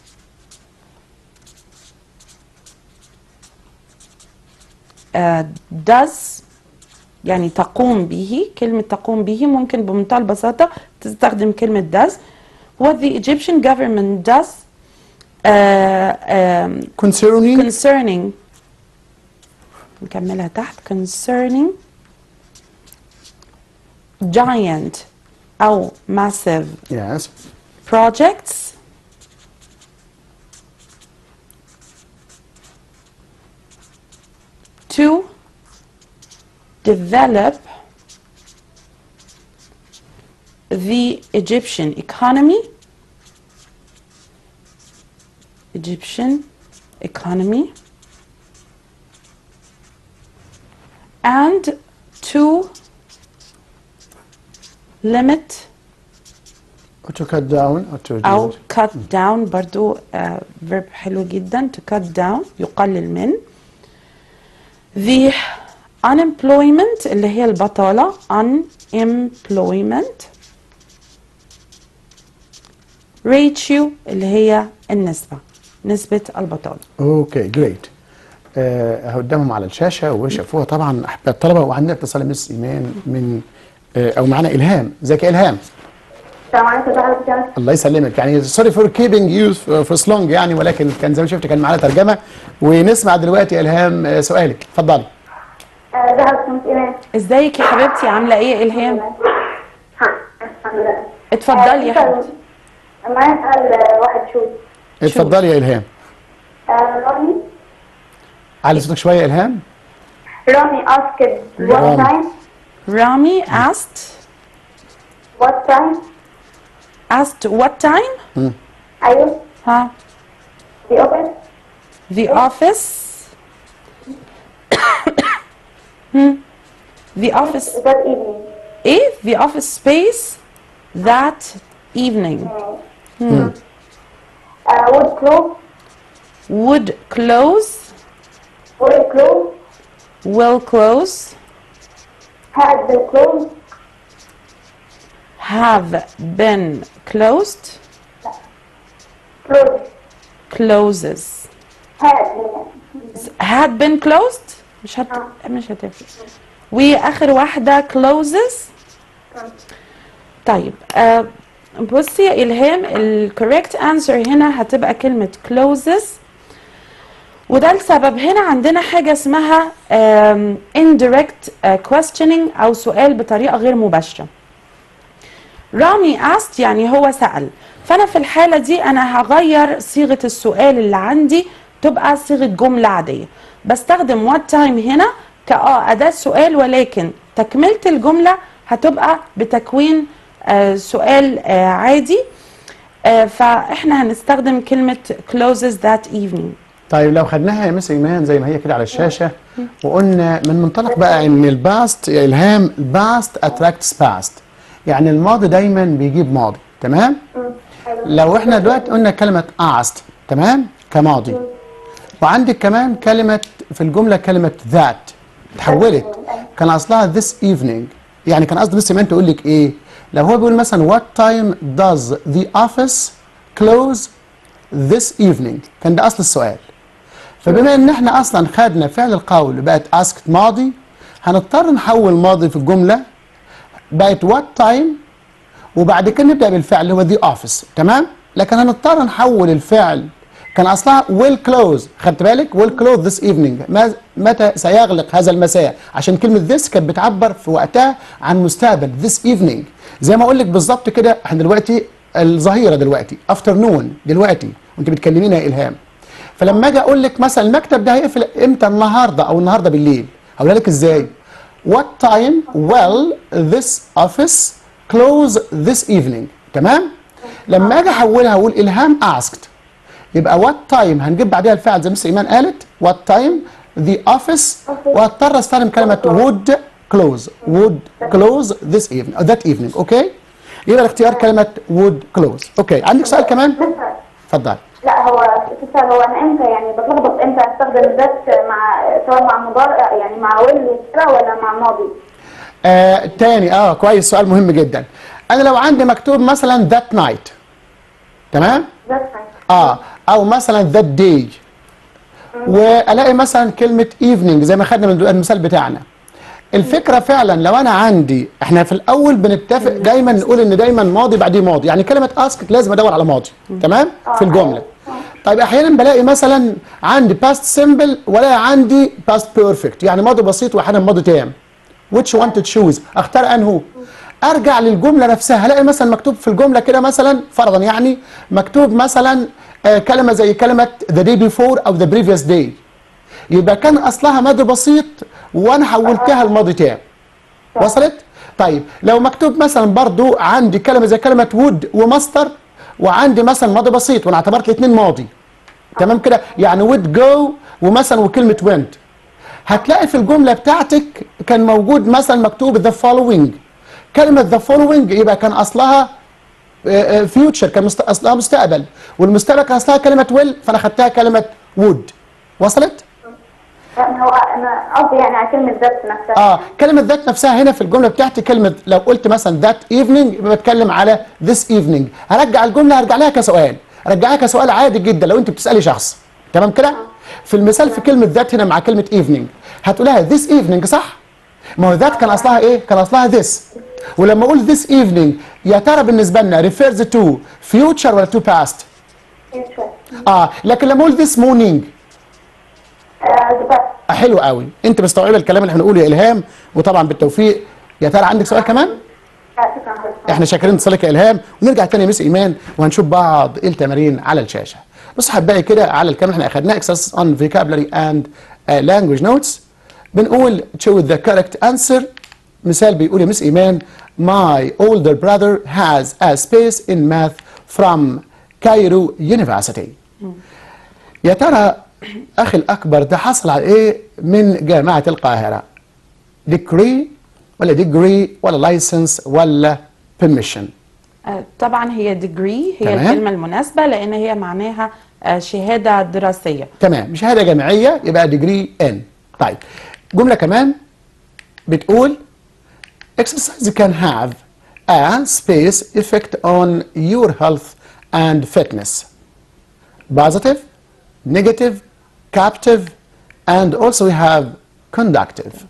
uh, does، يعني تقوم به. كلمة تقوم به ممكن بمنتهى البساطة تستخدم كلمة does. what the Egyptian government does uh, um, concerning concerning نكملها تحت concerning giant أو massive yes. projects to develop the Egyptian economy Egyptian economy and to limit or to cut down or to أو cut down، برضو uh, verb حلو جدا to cut down يقلل من the unemployment اللي هي البطالة unemployment ratio اللي هي النسبة، نسبة البطالة. اوكي جريت. آه قدامهم على الشاشة وشافوها طبعا أحباب الطلبة. وعندنا اتصال مس إيمان من آه أو معنا إلهام. ازيك يا إلهام؟ السلام عليكم ورحمة الله وبركاته. الله يسلمك. يعني سوري فور كيبنج يو فور سلونج يعني، ولكن كان زي ما شفت كان معانا ترجمة. ونسمع دلوقتي يا إلهام آه سؤالك، اتفضلي. ازيك يا مس إيمان؟ ازيك يا حبيبتي، عاملة إيه يا إلهام؟ الحمد لله. اتفضلي يا حبيبتي. معايا سؤال واحد شوت. اتفضلي يا إلهام. رامي علي صوتك شوية يا إلهام. رامي asked what time رامي asked what time asked what time مم. أيوه ها the office the office hmm. the office that evening. ايه the office space that evening مم. Uh, would close would close will close will close had been closed have been closed closed closes had been had been closed مش هت... مش هتفرق واخر واحده closes. طيب آه بصي يا الهام، الكوريكت انسر هنا هتبقى كلمه closes، وده السبب هنا عندنا حاجه اسمها um, indirect uh, questioning او سؤال بطريقه غير مباشره. رامي asked يعني هو سأل، فانا في الحاله دي انا هغير صيغه السؤال اللي عندي تبقى صيغه جمله عاديه، بستخدم what time هنا كأه اداه سؤال، ولكن تكمله الجمله هتبقى بتكوين آه سؤال آه عادي. آه فاحنا هنستخدم كلمه closes that evening. طيب لو خدناها يا مس ايمان زي ما هي كده على الشاشه، وقلنا من منطلق بقى ان الباست يا الهام، الباست اتراكتس باست، يعني الماضي دايما بيجيب ماضي، تمام؟ لو احنا دلوقتي قلنا كلمه asked، تمام؟ كماضي، وعندك كمان كلمه في الجمله كلمه that اتحولت، كان اصلها this evening، يعني كان قصد مس ايمان تقول لك ايه؟ لو هو بيقول مثلا what time does the office close this evening، كان ده اصل السؤال. فبما ان احنا اصلا خدنا فعل القول بقت asked ماضي، هنضطر نحول ماضي في الجمله بقت what time، وبعد كده نبدا بالفعل اللي هو the office، تمام؟ لكن هنضطر نحول الفعل كان اصلها will close، خدت بالك؟ will close this evening، متى سيغلق هذا المساء، عشان كلمه this كانت بتعبر في وقتها عن مستقبل this evening. زي ما اقول لك بالظبط كده، احنا دلوقتي الظهيره دلوقتي afternoon دلوقتي وانت بتكلمينا يا الهام، فلما اجي اقول لك مثلا المكتب ده هيقفل امتى النهارده او النهارده بالليل، هقولها لك ازاي؟ what time will this office close this evening، تمام؟ لما اجي احولها اقول الهام asked، يبقى what time هنجيب بعدها الفعل زي ما مس ايمان قالت what time the office، وهضطر استخدم كلمه would close would close this evening or that evening. اوكي؟ يبقى الاختيار كلمه would close. اوكي، عندك سؤال كمان؟ اتفضل. لا هو استاذ، هو انا امتى يعني بتلخبط امتى استخدم ذات مع سواء مع مضارع يعني مع ويل وكده ولا مع ماضي؟ آه تاني اه كويس، سؤال مهم جدا. انا لو عندي مكتوب مثلا that night، تمام؟ ذات night اه او مثلا that day، والاقي مثلا كلمه evening زي ما خدنا من المثال بتاعنا. الفكره فعلا لو انا عندي، احنا في الاول بنتفق دايما نقول ان دايما ماضي بعديه ماضي، يعني كلمه ask لازم ادور على ماضي، تمام؟ في الجمله. طيب احيانا بلاقي مثلا عندي past simple ولا عندي past perfect، يعني ماضي بسيط واحيانا ماضي تام. which one to choose؟ اختار انهو؟ ارجع للجمله نفسها، الاقي مثلا مكتوب في الجمله كده مثلا فرضا يعني مكتوب مثلا آه كلمه زي كلمه the day before او the previous day، يبقى كان اصلها ماضي بسيط وانا حولتها لماضي تام. وصلت؟ طيب لو مكتوب مثلا برضو عندي كلمه زي كلمه would وماستر، وعندي مثلا ماضي بسيط وانا اعتبرت الاثنين ماضي، تمام كده؟ يعني would go ومثلا وكلمه went، هتلاقي في الجمله بتاعتك كان موجود مثلا مكتوب the following، كلمه the following يبقى كان اصلها future، كان اصلها مستقبل، والمستقبل كان اصلها كلمه will، فانا خدتها كلمه would. وصلت؟ لا هو انا قصدي يعني على كلمه ذات نفسها. اه كلمه ذات نفسها هنا في الجمله بتاعتي كلمه، لو قلت مثلا that evening يبقى بتكلم على this evening، هرجع الجمله هرجع لها كسؤال، ارجعها كسؤال عادي جدا لو انت بتسالي شخص، تمام كده؟ في المثال في كلمه ذات هنا مع كلمه evening هتقولها this evening، صح؟ ما هو ذات كان اصلها ايه؟ كان اصلها this، ولما اقول this evening يا ترى بالنسبه لنا refers to future ولا to past؟ اه لكن لما اقول this morning آه حلو قوي، انت مستوعبه الكلام اللي احنا بنقوله يا الهام، وطبعا بالتوفيق. يا ترى عندك سؤال كمان؟ احنا شاكرين اتصالك يا الهام، ونرجع تاني يا مس ايمان وهنشوف بعض التمارين على الشاشه. بص حبايبي كده على الكلام اللي احنا اخدناه exercise on vocabulary and uh, language notes، بنقول choose the correct answer. مثال بيقول يا مس ايمان my older brother has a space in math from Cairo University. يا ترى اخي الاكبر ده حصل على ايه من جامعه القاهره؟ degree ولا degree ولا license ولا permission؟ آه طبعا هي degree هي تمام. الكلمه المناسبه لان هي معناها آه شهاده دراسيه. تمام، شهاده جامعيه يبقى degree in. طيب جمله كمان بتقول exercise can have a space effect on your health and fitness. Positive, negative, captive, and also we have conductive.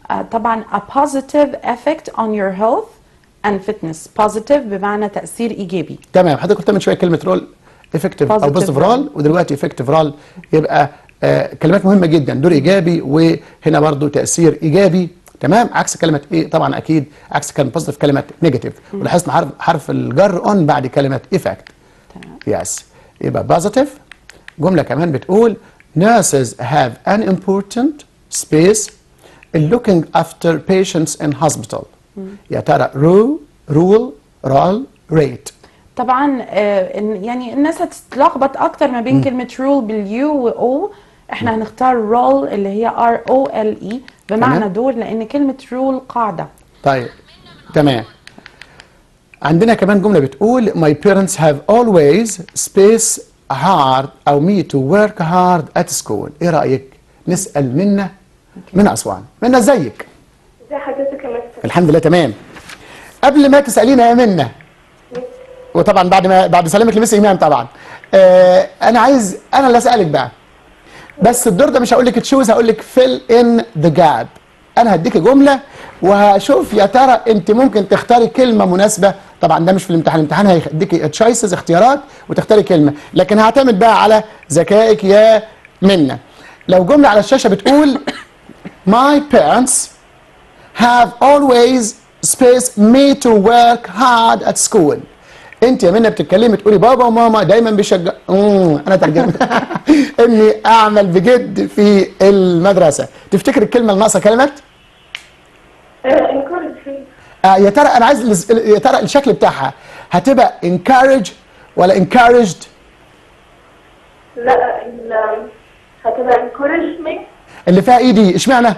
آه، طبعا a positive effect on your health and fitness. positive بمعنى تأثير إيجابي. تمام. حضرتك قلت من شويه كلمه رول افكتيف او Positive بوزيتيف رول، ودلوقتي افكتيف رول، يبقى آه كلمات مهمه جدا، دور ايجابي وهنا برضو تاثير ايجابي. تمام. عكس كلمه ايه طبعا اكيد عكس كلمه بوزيتيف كلمه نيجاتيف، ولاحظنا حرف حرف الجر اون بعد كلمه افكت. تمام. يس. يبقى بوزيتيف. جمله كمان بتقول nurses have an important space in looking after patients in hospital. يا ترى رو رول رول ريت. طبعا آه، إن- يعني الناس هتتلخبط اكتر ما بين كلمه رول باليو واو. احنا هنختار رول اللي هي ار او ال اي بمعنى تمام. دور، لان كلمه رول قاعده. طيب تمام. عندنا كمان جملة بتقول my parents have always space hard أو me to work hard at school. إيه رأيك؟ نسأل منا من أسوان. منا ازيك؟ ازي حضرتك يا مستر؟ الحمد لله تمام. قبل ما تسألينا يا منا، وطبعا بعد ما بعد سلامك لمس إيمان طبعا، آه أنا عايز أنا اللي أسألك بقى. بس الدور ده مش هقول لك تشوز، هقول لك fill in the gap. انا هديكي جمله وهشوف يا ترى انت ممكن تختاري كلمه مناسبه. طبعا ده مش في الامتحان، الامتحان هيديكي تشويسز اختيارات وتختاري كلمه، لكن هعتمد بقى على ذكائك يا منى. لو جمله على الشاشه بتقول my parents have always spaced me to work hard at school. انت يا منى بتتكلمي تقولي بابا وماما دايما بيشجع امم انا ترجمت اني اعمل بجد في المدرسه. تفتكر الكلمه الناقصه كلمه؟ encourage. آه يا ترى انا عايز يا ترى الشكل بتاعها هتبقى encourage ولا encouraged؟ لا ال- هتبقى encourage me. اللي فيها اي دي اشمعنى؟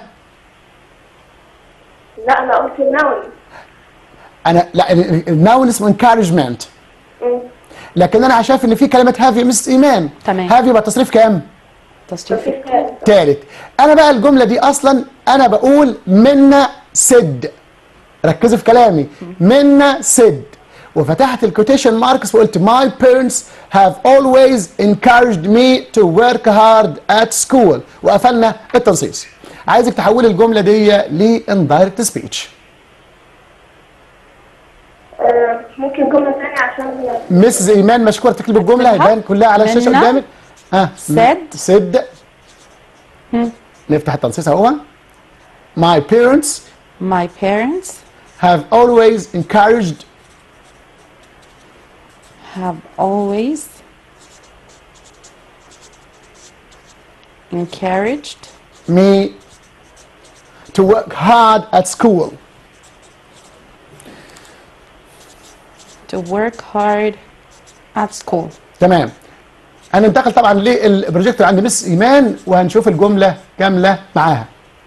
لا انا قلت noun. انا لا الناون اسمه encouragement، مم. لكن انا شايف ان في كلمه هاف يا مس ايمان. تمام. هاف يبقى تصريف كام؟ تصريف مفيش تاني. ثالث. انا بقى الجمله دي اصلا انا بقول منا سد. ركزوا في كلامي. منا سد، وفتحت الكوتيشن ماركس وقلت my parents have always encouraged me to work hard at school، وقفلنا التنصيص. عايزك تحولي الجمله دي ل indirect speech. آه، ممكن جملة تانية عشان مسز ايمان مشكوره تكتب الجمله هيبان كلها على الشاشه منا قدامك. ها said. سد. نفتح التنصيص اهو. my parents my parents have always encouraged have always encouraged me to work hard at school. to work hard at school. تمام. هننتقل طبعا للبروجيكتور عند مس ايمان وهنشوف الجمله كامله معاها.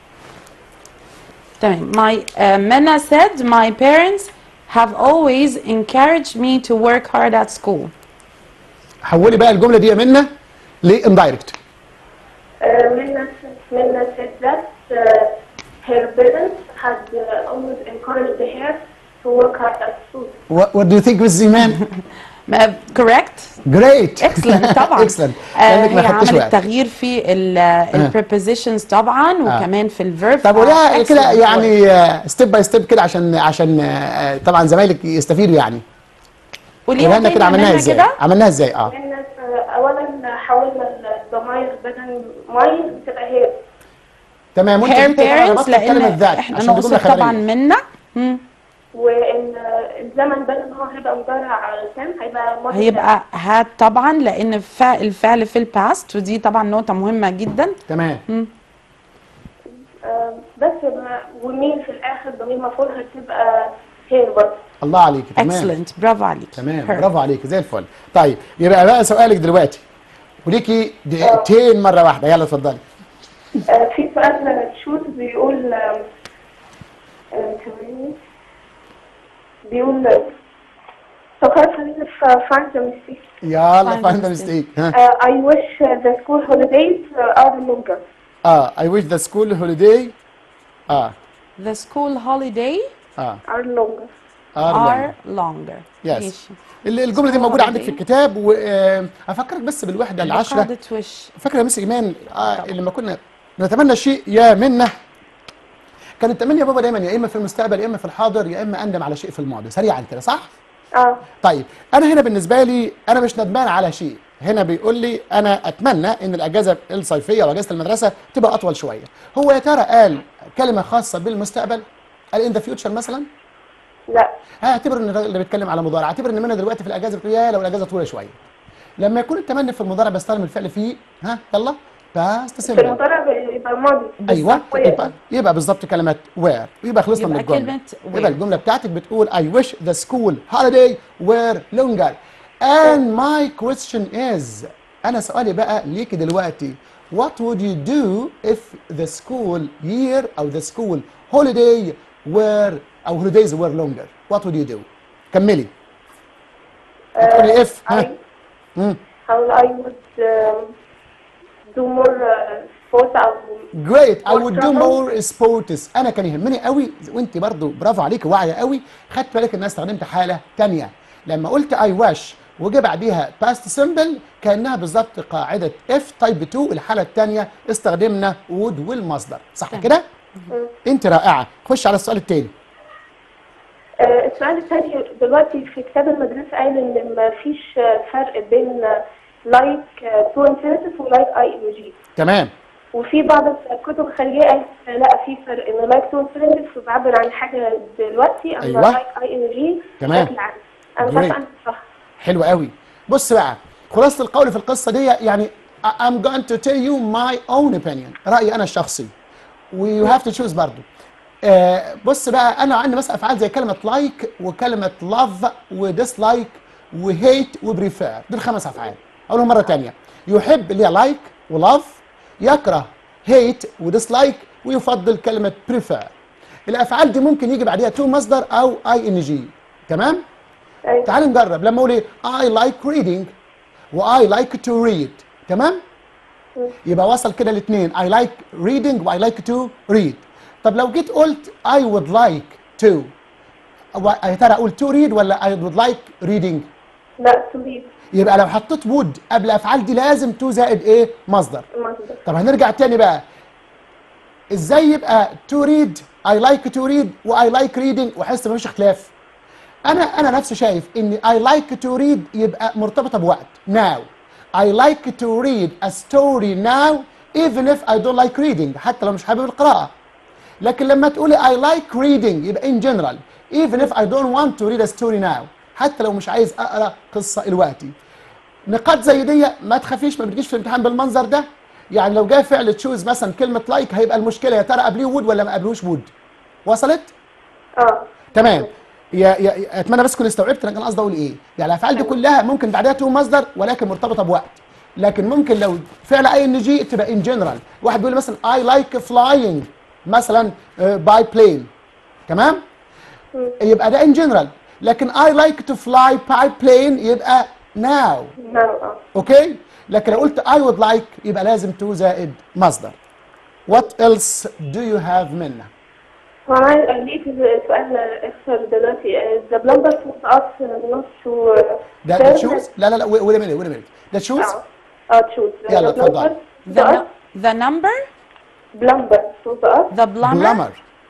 تمام. my uh, Mena said my parents have always encouraged me to work hard at school. حولي بقى الجمله دي يا منى لاندايركت. uh, Minna Minna said that uh, her parents had uh, always encouraged her to work hard at school. What, what do you think مس ايمان؟ ما- correct. Great. excellent طبعا. excellent. آه لانك ما هي خدتش عملت وقت. تغيير في ال prepositions طبعا وكمان في الفيرب. طب قوليها كده يعني ستيب باي ستيب كده عشان عشان آه، طبعا زمايلك يستفيدوا يعني. قولها قوليها لنا تاني كده عملناها منها ازاي؟ كده. عملناها ازاي؟ اه Minna uh, أولا حولنا الضمائر بدل ماي بتبقى هير. تمام. وانت her جيتي طبعا parents ربطت كلمه لان ذات احنا عشان دي جمله نقصد طبعا خبريه. منا. مم. وإن الزمن بدل ما هو هيبقى مضارع تام هيبقى ماضي هيبقى had طبعا لان فا- الفعل في الباست، ودي طبعا نقطة مهمة جدا. تمام. تام. آه، بس ما- ومين في الآخر ضمير مفعول هتبقى هير برضه. الله عليك. تمام. excellent. برافو عليك. تمام. Her. برافو عليك زي الفل. طيب يبقى بقى سؤالك دلوقتي وليكي دقيقتين مره واحده. يلا اتفضلي. آه، في سؤال تشوز بيقول آه، آه، ثواني. بيقول فكرت خلينا في find the mistake. يلا Find find the the mistake. ها. Uh, I wish uh, the school holidays uh, are longer. اه I wish the school holiday اه the school holiday اه Are longer. are are longer. يس. ماشي. الجمله دي School موجوده عندك holiday. في الكتاب، وافكرك بس بالوحده العشره. قاعدة وش. فاكره يا مس ايمان آه لما كنا نتمنى شيء يا منى كان التمني يا بابا دايما يا اما في المستقبل يا اما في الحاضر يا اما اندم على شيء في الماضي، سريعا كده صح؟ اه. طيب انا هنا بالنسبه لي انا مش ندمان على شيء، هنا بيقول لي انا اتمنى ان الاجازه الصيفيه واجازه المدرسه تبقى اطول شويه. هو يا ترى قال كلمه خاصه بالمستقبل؟ قال ان ذا فيوتشر مثلا؟ لا. هعتبر ان الراجل اللي بيتكلم على مضارع، اعتبر ان منى دلوقتي في الاجازه بتقول يا لو الاجازه طويله شويه. لما يكون التمني في المضارع بستخدم الفعل فيه، ها يلا باست في سيمبل. المضارع يبقى الماضي. ايوه وير. يبقى يبقى بالظبط كلمه وير، يبقى خلصنا من يبقى الجمله. كلمة where. يبقى الجمله بتاعتك بتقول I wish the school holiday were longer and my question is، انا سؤالي بقى ليكي دلوقتي what would you do if the school year او the school holiday were او holidays were longer؟ what would you do؟ كملي. هتقولي if ها؟ امم how I would um, do more uh, sports أو Great, I more would do travel. more sports. انا كان يهمني قوي وانت برضو برافو عليكي واعيه قوي، خدت بالك ان انا استخدمت حاله ثانيه لما قلت I wish وجه بعديها past simple كانها بالظبط قاعده if type اتنين، الحاله الثانيه استخدمنا would والمصدر، صح كده؟ انت رائعه. خش على السؤال الثاني. آه، السؤال الثاني دلوقتي في كتاب المدرسة قايل إن ما فيش آه، فرق بين لايك تو انفينيتيف ولايك اي ان جي، تمام. وفي بعض الكتب الخارجية قالت لا في فرق إن لايك تو انفينيتيف بيعبر عن حاجة دلوقتي، أما أيوة. لايك اي ان جي تمام. بشكل عام. أنا مش Great. عارفة أنت صح. حلو قوي. بص بقى خلاصه القول في القصه دي يعني I'm going to tell you my own opinion، رايي انا الشخصي و you have to choose برضو. آه بص بقى انا عندي مثلا افعال زي كلمه لايك وكلمه لاف وديسلايك وهيت وبريفير، دول خمس افعال. اقولهم مره ثانيه، يحب اللي هي لايك ولاف، يكره هيت وديسلايك، ويفضل كلمه بريفير. الافعال دي ممكن يجي بعديها تو مصدر او اي ان جي، تمام؟ أيوة. تعال نجرب. لما اقول ايه I like reading و I like to read، تمام؟ يبقى وصل كده الاثنين I like reading و I like to read. طب لو جيت قلت I would like to، يا ترى اقول to read ولا I would like reading؟ لا تريد يبقى لو حطيت would قبل الافعال دي لازم to زائد ايه؟ مصدر. المصدر. طب هنرجع تاني بقى، ازاي يبقى to read I like to read و I like reading واحس مفيش اختلاف؟ انا انا نفسي شايف ان I like to read يبقى مرتبطه بوقت now. I like to read a story now even if I don't like reading، حتى لو مش حابب القراءه. لكن لما تقولي I like reading يبقى in general even if I don't want to read a story now، حتى لو مش عايز اقرا قصه دلوقتي. نقاط زي دي ما تخافيش ما بتجيش في الامتحان بالمنظر ده. يعني لو جاء فعل تشوز مثلا كلمه لايك هيبقى المشكله يا ترى قبليه وود ولا ما قبلوش وود. وصلت؟ اه تمام. يا يا اتمنى بس كنت استوعبت انا كان قصدي اقول ايه. يعني الافعال دي كلها ممكن بعدها تو مصدر ولكن مرتبطه بوقت. لكن ممكن لو فعل اي ان جي تبقى ان جنرال. واحد بيقول مثلا اي لايك فلاينج مثلا باي بلين، تمام؟ يبقى ده ان جنرال. لكن اي لايك تو فلاي باي بلين يبقى ناو. نعم. اه اوكي؟ لكن لو قلت I would like يبقى لازم to زائد مصدر. What else do you have منا؟ هو أنا لقيت سؤال اكثر دلوقتي the plumber told us not to ده ده تشوز؟ لا لا لا ويت مينيت ويت مينيت. ده تشوز؟ اه اه choose. يلا The اتفضل. plumber The, told us nu- the number, plumber told us the plumber. بلمر.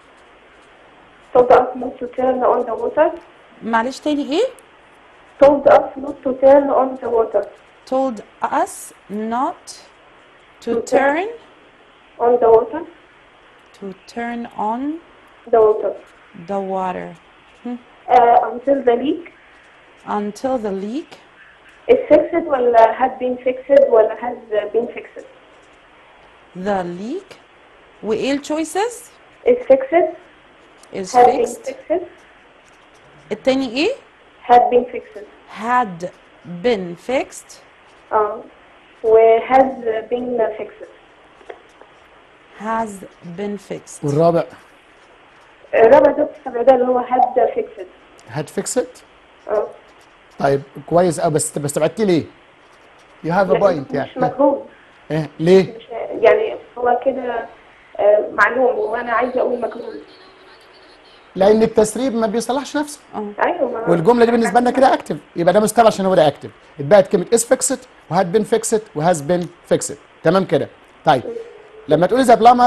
told us not to turn on the water. معلش تاني ايه؟ told us not to turn on the water. Told us not to To turn on the water. to turn on the water the water uh, until the leak until the leak is fixed ولا had been fixed ولا has been fixed. the leak وايه ال choices is fixed is had been fixed. fixed التاني ايه؟ had been fixed. had been fixed. اه و has been fixed. has been fixed. والرابع الرابع ده السبع ده اللي هو had fixed. had fixed. اه طيب كويس قوي بس بس استبعدتي ليه؟ you have a لأنه point يعني. مش مجهول. ايه ليه؟ مش يعني هو كده آه، معلوم وانا عايزه اقول مجهول. لان التسريب ما بيصلحش نفسه. ايوه ما والجمله دي بالنسبه لنا كده اكتف، يبقى ده مستبعد عشان هو ده اكتف. اتبقت كلمه is fixed وهاد been fixed وهاز been fixed. تمام كده. طيب لما تقولي ذا بلامر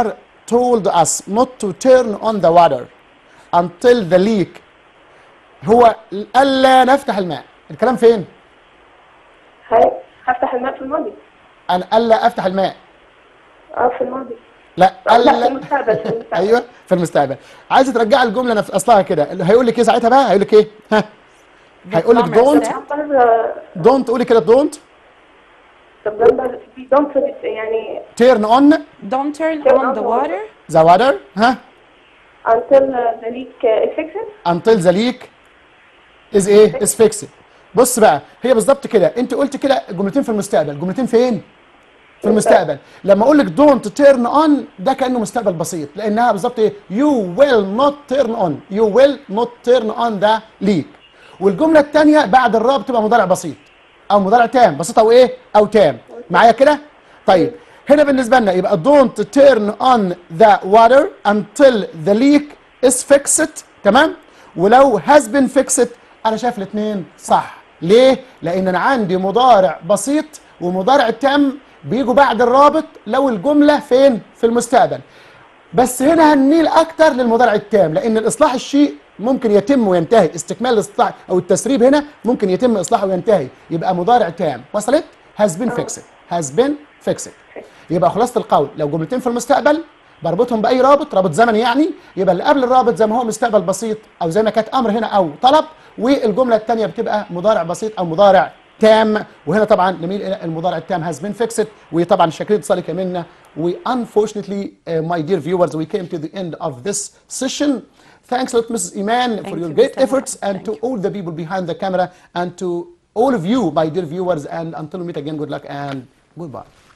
told us not to turn on the water until the leak. هو ألا نفتح الماء. الكلام فين؟ هاي هفتح الماء في الماضي. أنا ألا أفتح الماء. اه في الماضي. لا ألا لا في المستقبل في المستقبل. أيوه في المستقبل. عايزة ترجع الجملة نفس أصلها كده، هيقول لك إيه ساعتها بقى؟ هيقول لك إيه؟ ها؟ هيقول لك don't don't قولي كده don't. طب نمبر don't يعني turn on don't turn on the water the water ها until the leak is fixed. until the leak is ايه is fixed. بص بقى هي بالظبط كده، انت قلت كده جملتين في المستقبل، جملتين فين؟ في المستقبل. لما اقول لك don't turn on ده كانه مستقبل بسيط، لانها بالظبط ايه؟ you will not turn on you will not turn on the leak. والجمله الثانيه بعد الرا بتبقى مضارع بسيط او مضارع تام، بسيط او ايه؟ او تام. معايا كده؟ طيب هنا بالنسبه لنا يبقى don't turn on the water until the leak is fixed. تمام؟ ولو has been fixed انا شايف الاثنين صح. ليه؟ لان انا عندي مضارع بسيط ومضارع تام بيجوا بعد الرابط لو الجمله فين؟ في المستقبل. بس هنا هنميل اكتر للمضارع التام، لان الاصلاح الشيء ممكن يتم وينتهي، استكمال الاصلاح او التسريب هنا ممكن يتم اصلاحه وينتهي، يبقى مضارع تام. وصلت؟ has been fixed has been fixed. يبقى خلاصه القول لو جملتين في المستقبل بربطهم باي رابط، رابط زمني يعني، يبقى اللي قبل الرابط زي ما هو مستقبل بسيط او زي ما كانت امر هنا او طلب، والجمله الثانيه بتبقى مضارع بسيط او مضارع تام. وهنا طبعا نميل الى المضارع التام has been fixed. وطبعا شكرا اتصالي كملنا. we unfortunately uh, my dear viewers we came to the end of this session. Thanks a lot Missus Iman Thank for your you, great Mister efforts Mohammed. and Thank to you. all the people behind the camera and to all of you my dear viewers, and until we meet again, good luck and goodbye.